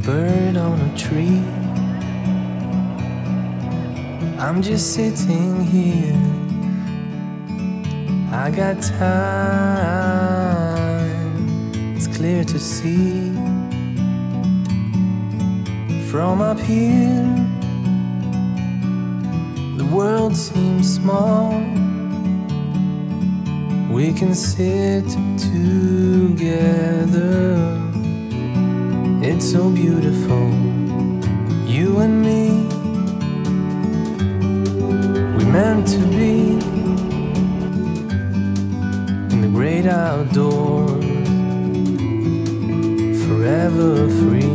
bird on a tree. I'm just sitting here. I got time, it's clear to see. From up here, the world seems small. We can sit together. It's so beautiful, you and me. We meant to be in the great outdoors, forever free.